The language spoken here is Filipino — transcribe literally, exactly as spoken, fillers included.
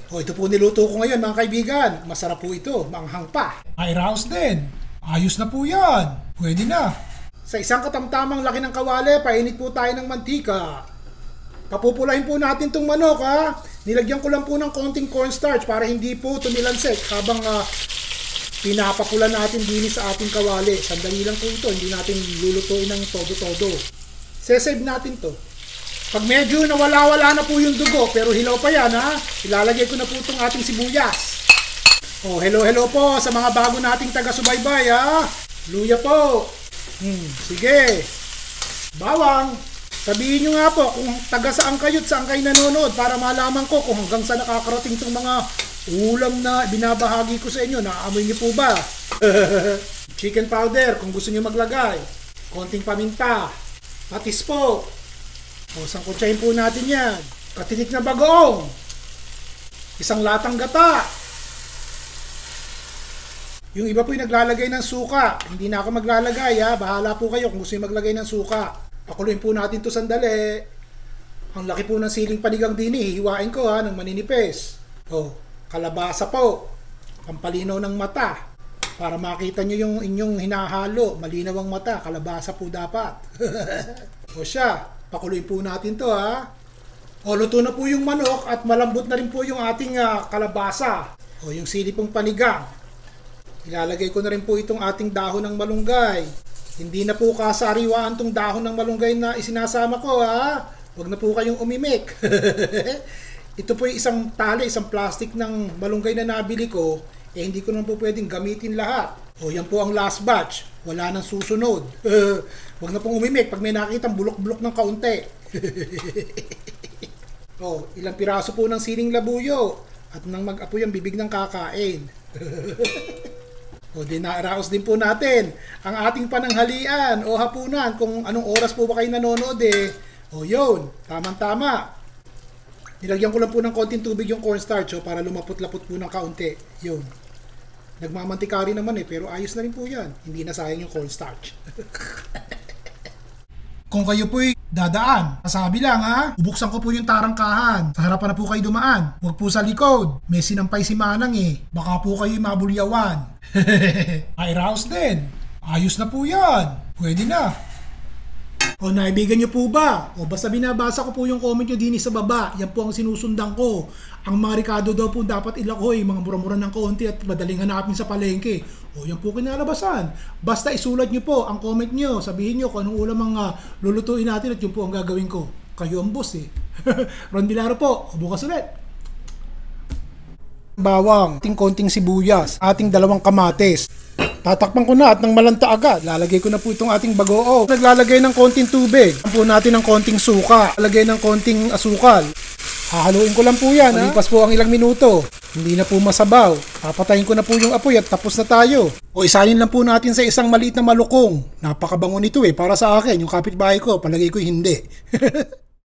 O ito po niluto ko ngayon mga kaibigan. Masarap po ito, maanghang pa. Ay raos din. Ayos na po yan. Pwede na. Sa isang katamtamang laki ng kawali, painit po tayo ng mantika. Papupulahin po natin itong manok ha. Nilagyan ko lang po ng konting cornstarch para hindi po tumilansik habang uh, pinapakula natin din sa ating kawali. Sandali lang po ito, hindi natin lulutuin ng todo-todo. Sesave natin to. Pag medyo nawala-wala na po yung dugo, pero hilaw pa yan ha, ilalagay ko na po itong ating sibuyas. Oh, hello hello po sa mga bago nating taga-subaybay ha. Luya po. Hmm, sige. Bawang. Sabihin nyo nga po kung taga saan kayo at saan kayo nanonood para malaman ko kung hanggang saan nakakarating itong mga ulam na binabahagi ko sa inyo. Naaamoy nyo po ba? Chicken powder kung gusto nyo maglagay. Konting paminta. Patis po. O, sangkutsahin po natin yan. Katinik na bagoong. Isang latang gata. Yung iba po yung naglalagay ng suka. Hindi na ako maglalagay ha. Bahala po kayo kung gusto nyo maglagay ng suka. Pakuluin po natin to sandali. Ang laki po ng siling panigang din eh. Hihiwain ko ha ng maninipis. O, kalabasa po. Pampalinaw ng mata. Para makita nyo yung inyong hinahalo. Malinaw ang mata. Kalabasa po dapat. O siya. Pakuluin po natin to ha. O, luto na po yung manok at malambot na rin po yung ating uh, kalabasa. O, yung sili pong panigang. Ilalagay ko na rin po itong ating dahon ng malunggay. Hindi na po kasariwaan tong dahon ng malunggay na isinasama ko ha. Huwag na po kayong umimik. Ito po yung isang tali, isang plastic ng malunggay na nabili ko. Eh hindi ko naman po pwedeng gamitin lahat. O yan po ang last batch. Wala nang susunod. Huwag na pong umimik pag may nakitang bulok-bulok ng kaunti. O, ilang piraso po ng siling labuyo. At nang mag-apoy ang bibig ng kakain. O di naaraos din po natin ang ating pananghalian o hapunan kung anong oras po ba kayo nanonood eh. O yun, tamang-tama. Nilagyan ko lang po ng konting tubig yung cornstarch o para lumapot-lapot po ng kaunti. Yun. Nagmamantika rin naman eh pero ayos na rin po yan. Hindi na sayang yung cornstarch. Kung kayo po'y dadaan, masabi lang ha, bubuksan ko po yung tarangkahan. Sa harapan na po kayo dumaan. Huwag po sa likod. May sinampay si Manang eh. Baka po kayo mabulyawan. Ay raos din. Ayos na po yan. Pwede na. O naibigan nyo po ba? O basta binabasa ko po yung comment nyo din sa baba. Yan po ang sinusundan ko. Ang marikado daw po dapat ilakoy. Mga mura-mura ng kaunti at madaling hanapin sa palengke. O yan po kinalabasan. Basta isulat nyo po ang comment nyo. Sabihin nyo kung anong ulam ang uh, lulutuin natin at yun po ang gagawin ko. Kayo ang boss eh. Ron Bilaro po. O bukas ulit. Bawang, ating konting sibuyas, ating dalawang kamatis. Tatakpan ko na at nang malanta agad, lalagay ko na po itong ating bagoo. Naglalagay ng konting tubig. Alam po natin ng konting suka. Lalagay ng konting asukal. Hahaluin ko lang po yan. Malipas po ang ilang minuto. Hindi na po masabaw. Papatayin ko na po yung apoy at tapos na tayo. O isanin lang po natin sa isang maliit na malukong. Napakabango nito eh. Para sa akin, yung kapitbahay ko, palagay ko hindi.